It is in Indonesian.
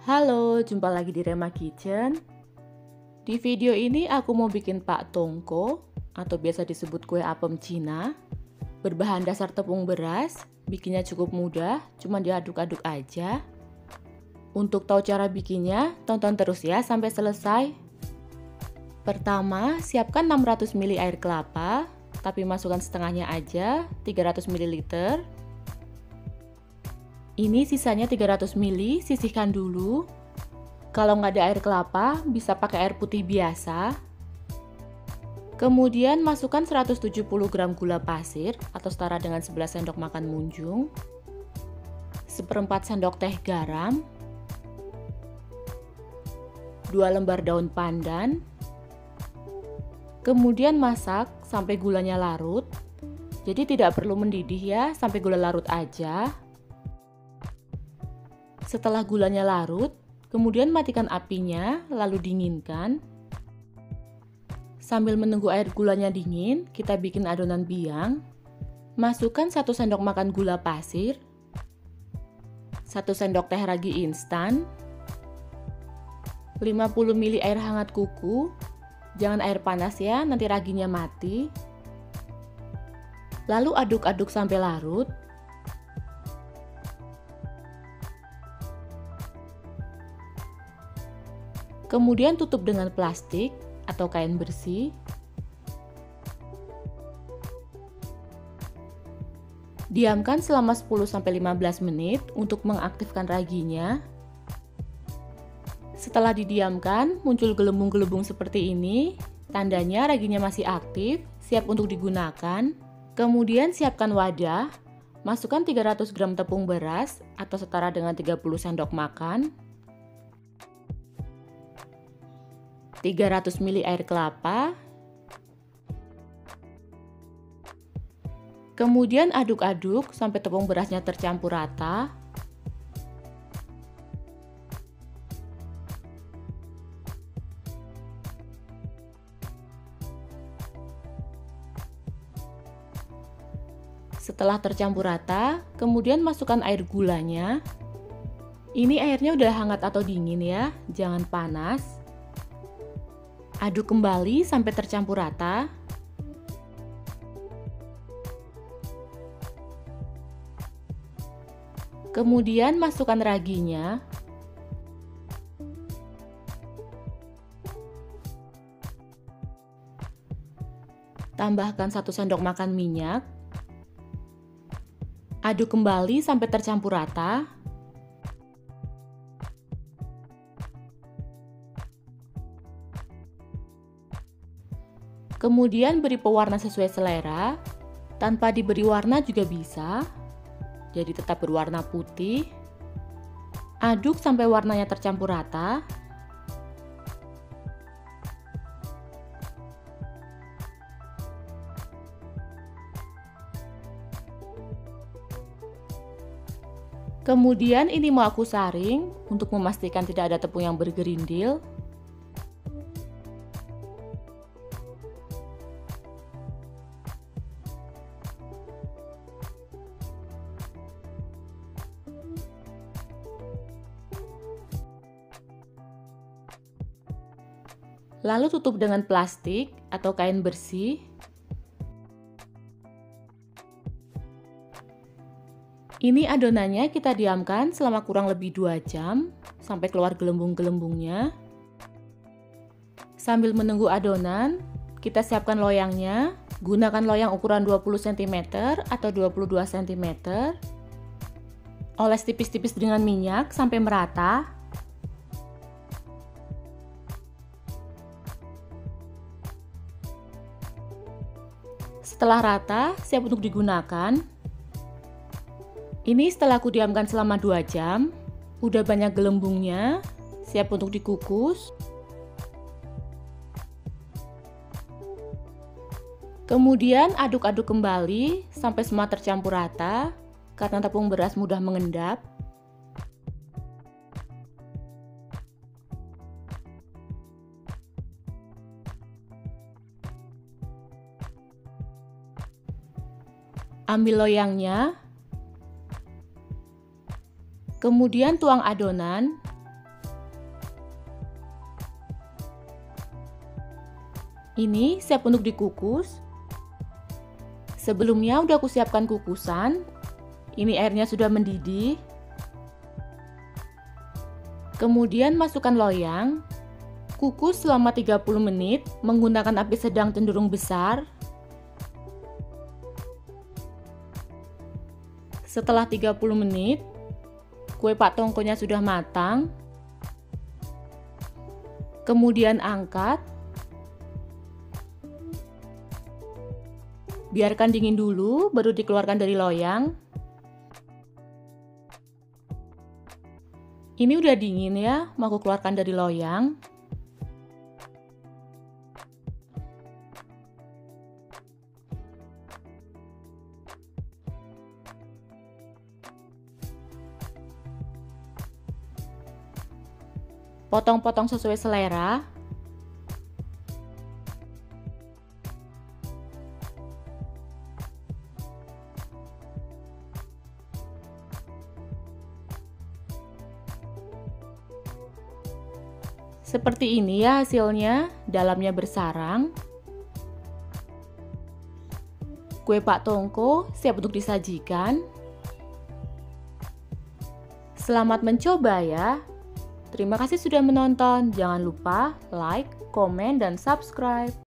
Halo, jumpa lagi di Rema Kitchen. Di video ini aku mau bikin pak tongko atau biasa disebut kue apem Cina. Berbahan dasar tepung beras, bikinnya cukup mudah, cuma diaduk-aduk aja. Untuk tahu cara bikinnya, tonton terus ya sampai selesai. Pertama, siapkan 600 ml air kelapa, tapi masukkan setengahnya aja, 300 ml. Ini sisanya 300 ml, sisihkan dulu. Kalau nggak ada air kelapa, bisa pakai air putih biasa. Kemudian masukkan 170 gram gula pasir atau setara dengan 11 sendok makan munjung, seperempat sendok teh garam, 2 lembar daun pandan. Kemudian masak sampai gulanya larut. Jadi tidak perlu mendidih ya, sampai gula larut aja. Setelah gulanya larut, kemudian matikan apinya, lalu dinginkan. Sambil menunggu air gulanya dingin, kita bikin adonan biang. Masukkan 1 sendok makan gula pasir, 1 sendok teh ragi instan, 50 ml air hangat kuku, jangan air panas ya, nanti raginya mati. Lalu aduk-aduk sampai larut. Kemudian tutup dengan plastik atau kain bersih. Diamkan selama 10-15 menit untuk mengaktifkan raginya. Setelah didiamkan, muncul gelembung-gelembung seperti ini. Tandanya raginya masih aktif, siap untuk digunakan. Kemudian siapkan wadah. Masukkan 300 gram tepung beras atau setara dengan 30 sendok makan. 300 ml air kelapa. Kemudian aduk-aduk sampai tepung berasnya tercampur rata. Setelah tercampur rata, kemudian masukkan air gulanya. Ini airnya udah hangat atau dingin ya, jangan panas. Aduk kembali sampai tercampur rata. Kemudian masukkan raginya. Tambahkan 1 sendok makan minyak. Aduk kembali sampai tercampur rata. Kemudian beri pewarna sesuai selera, tanpa diberi warna juga bisa, jadi tetap berwarna putih. Aduk sampai warnanya tercampur rata. Kemudian ini mau aku saring untuk memastikan tidak ada tepung yang bergerindil. Lalu tutup dengan plastik atau kain bersih. Ini adonannya kita diamkan selama kurang lebih 2 jam sampai keluar gelembung-gelembungnya. Sambil menunggu adonan, kita siapkan loyangnya. Gunakan loyang ukuran 20 cm atau 22 cm. Oles tipis-tipis dengan minyak sampai merata. Setelah rata, siap untuk digunakan. Ini setelah aku diamkan selama 2 jam, udah banyak gelembungnya, siap untuk dikukus. Kemudian aduk-aduk kembali sampai semua tercampur rata, karena tepung beras mudah mengendap. Ambil loyangnya, kemudian tuang adonan. Ini siap untuk dikukus. Sebelumnya udah aku siapkan kukusan. Ini airnya sudah mendidih. Kemudian masukkan loyang. Kukus selama 30 menit menggunakan api sedang cenderung besar. Setelah 30 menit, kue pak tongkonya sudah matang. Kemudian angkat. Biarkan dingin dulu, baru dikeluarkan dari loyang. Ini udah dingin ya, mau aku keluarkan dari loyang. Potong-potong sesuai selera. Seperti ini ya hasilnya, dalamnya bersarang. Kue pak tongko siap untuk disajikan. Selamat mencoba ya. Terima kasih sudah menonton. Jangan lupa like, komen, dan subscribe.